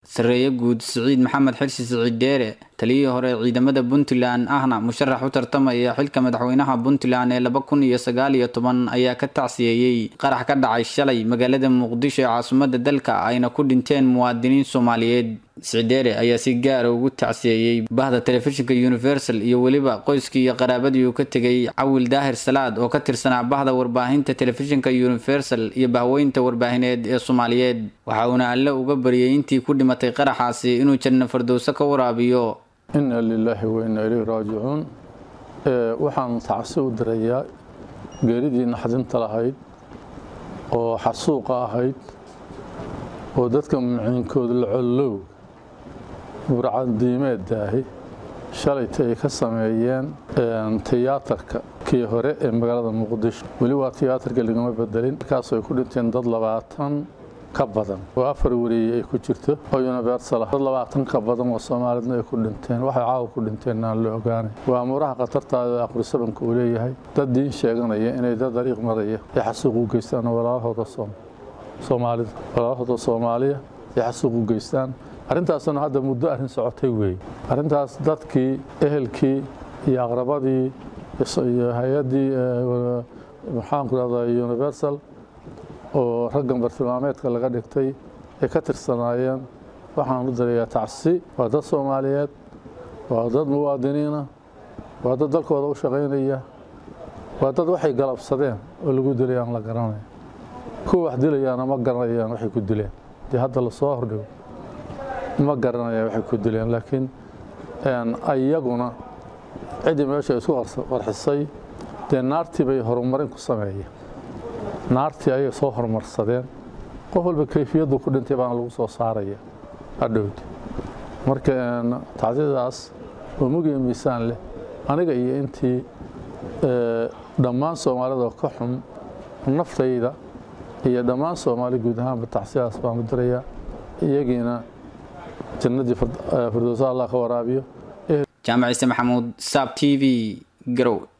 sareeyo guud Saciid Maxamed Xirsi Saciid Dheere taliyihii hore ciidamada Puntland ahna musharax u tartamaya xilka madaxweynaha Puntland ee 2019 ayaa ka tacsiyay qarax ka dhacay shalay magaalada Muqdisho ee caasimadda dalka ayna ku dhinteen muwaadiniin Soomaaliyeed. Saciid Dheere ayaa si gaar ah ugu tacsiyay bahda telefishinka Universal iyo waliba qoyskii iyo qaraabadii uu ka tagay Cawil Daahir Salaad oo ka tirsanaa bahda warbaahinta telefishinka Universal iyo bahweynta warbaahineed ee Soomaaliyeed. waxa uu alle uga bariyay intii ku dhimatay qaraxaasi inuu janno firdawsa ka waraabiyo. inna lillahi wa inna ilayhi raaji'uun. waxaan tacsi u dirayaa geeridii naxdinta lahayd oo xasuuqa ahayd oo dadka maciinkooda la collow burcadiimeedaahi shalayta ay ka sameeyeen tiyaatarka kii hore ee magaalada Muqdisho. weli waa tiyaatarka lagama bedelin, markaas ay ku dhinteen dad 20 ka badan oo 4 wariye ay ku jirto oo Universal dad 20 ka badan oo Soomaalida ay ku dhinteen. waxay caaw ku dhinteen aan la ogaanay. waa muraha qatartaada aqrisabanka uu leeyahay dad diin sheeganaya inay dad dariiq maraya ay xasuuq u geystaan walaalahooda Soomaalida walaalahooda Soomaaliya ay xasuuq u geystaan. arrintaasna hadda muddo arrin socotay weey. arrintaas dadkii ehelkii iyo aqrabadii iyo hay'adii maxaan ku raadayay Universal oo raggan bartilmaameedka laga dhigtay ee ka tirsanaayeen waxaan u dirayaa tacsi. waa dad Soomaaliyeed, waa dad muwaadiniina, waa dad dalkooda u shaqeynaya, waa dad waxay galabsadeen oo lagu dilayaan la garanayo. kuwa wax dilayaan ma garanayaan waxay ku dileen. dii hadda la soo hordhigo ma garanayaan waxay ku dileen, laakiin ayaguna cidii meesha isku qarxisay dee naartii bay horumarin ku sameeyeen. naartii ayay soo horumarsadeen. qof walba kayfiyadu ku dhintay baan lagu soo saaraya adhowd. marka tacsidaas oo mugiyo miisaan leh aniga iyo intii dhammaan Soomaalida ka xum naftayda iyo dhammaan Soomaali guud ahaan tacsidaas baan u dirayaa. iyagiina jannadii firdawsa Allah ka waraabiyo. Jaamac Ciise Maxamuud, SAB TV, Garowe.